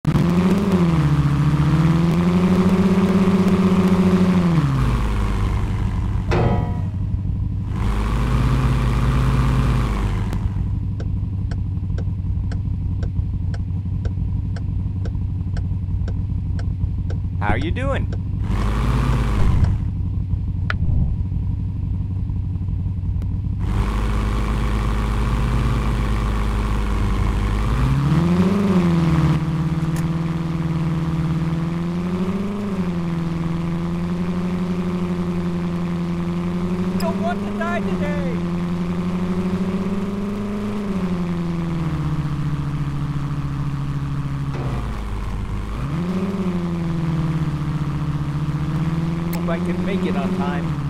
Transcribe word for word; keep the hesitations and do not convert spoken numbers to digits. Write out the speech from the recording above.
How are you doing? Don't want to die today! Hope I can make it on time.